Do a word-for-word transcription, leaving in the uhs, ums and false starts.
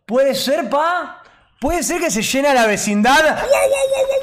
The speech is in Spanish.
Puede ser, pa. Puede ser que se llena la vecindad.